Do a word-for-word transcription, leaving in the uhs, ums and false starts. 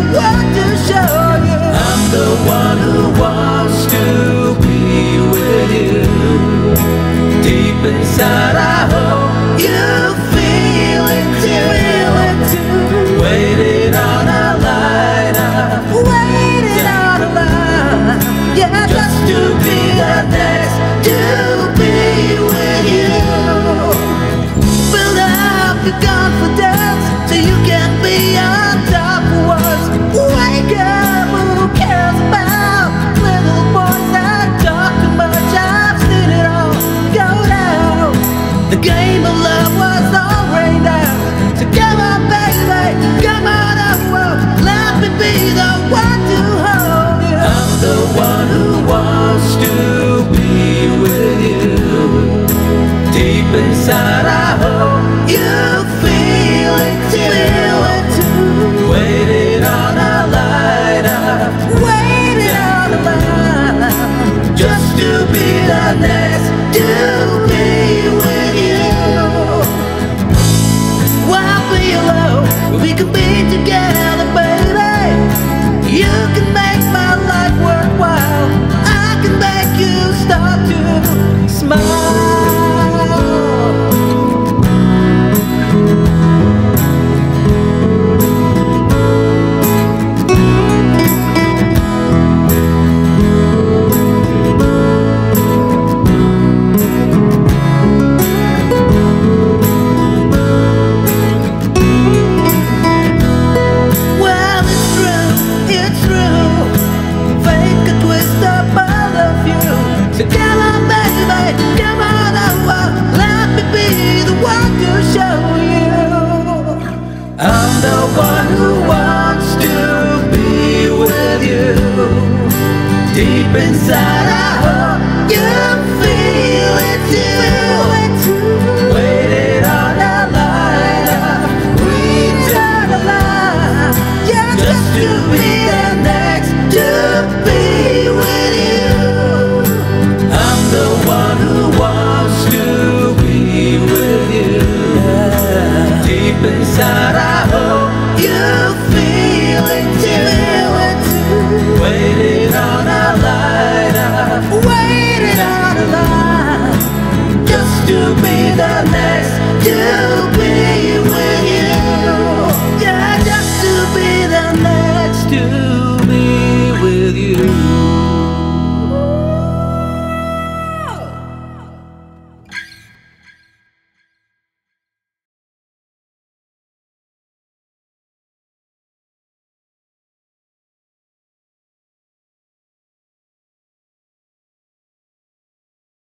want to show you. I'm the one who wants to be with you. Deep inside I hope you feel it too. Waiting on a line, waiting on a line, yeah, just to be the next to be with you. Build up your confidence so you can be on top of what's. Wake up, who cares about little boys that talk too much? I've seen it all go down. The game of love was all rained out. So come on, baby, come on up, well, let me be the one to hold you. I'm the one who wants to be with you. Deep inside I hope you feel it too. Waiting on a line, waiting on a line, just to be the next to be with you. While below, we can be together, baby. You can make my life worthwhile. I can make you start to smile. So come on, baby, come on over. Let me be the one to show you. I'm the one who wants to be with you. Deep inside I hope you feel it too. Waiting on a line, waiting on a line, yeah, just to be the next to be with you. The one who wants to be with you. Deep inside I hope you feel it too. Waiting on a line, waiting on a line, just to be the next to be